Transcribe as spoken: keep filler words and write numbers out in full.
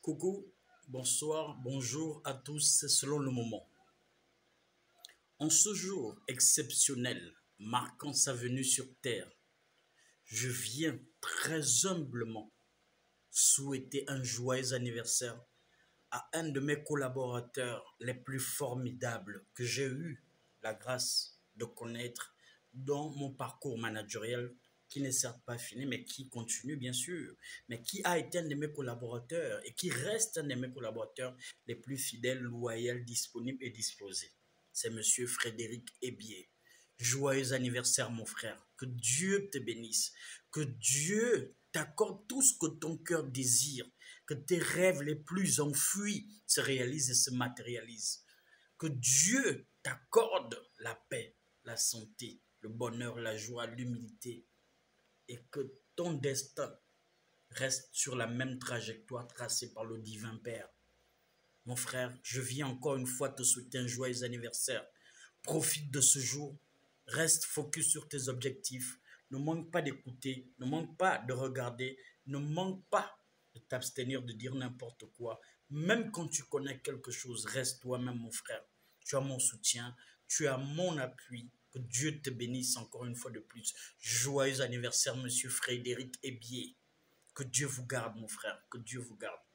Coucou, bonsoir, bonjour à tous selon le moment. En ce jour exceptionnel, marquant sa venue sur Terre, je viens très humblement souhaiter un joyeux anniversaire à un de mes collaborateurs les plus formidables que j'ai eu la grâce de connaître dans mon parcours managériel qui n'est certes pas fini, mais qui continue bien sûr, mais qui a été un de mes collaborateurs et qui reste un de mes collaborateurs les plus fidèles, loyaux, disponibles et disposés. C'est Monsieur Frédéric Hébier. Joyeux anniversaire mon frère, que Dieu te bénisse, que Dieu t'accorde tout ce que ton cœur désire, que tes rêves les plus enfuis se réalisent et se matérialisent, que Dieu t'accorde la paix, la santé, le bonheur, la joie, l'humilité, et que ton destin reste sur la même trajectoire tracée par le divin Père. Mon frère, je viens encore une fois te souhaiter un joyeux anniversaire. Profite de ce jour, reste focus sur tes objectifs, ne manque pas d'écouter, ne manque pas de regarder, ne manque pas de t'abstenir de dire n'importe quoi. Même quand tu connais quelque chose, reste toi-même mon frère. Tu as mon soutien, tu as mon appui. Que Dieu te bénisse encore une fois de plus. Joyeux anniversaire, monsieur Frédéric Hébier. Que Dieu vous garde, mon frère. Que Dieu vous garde.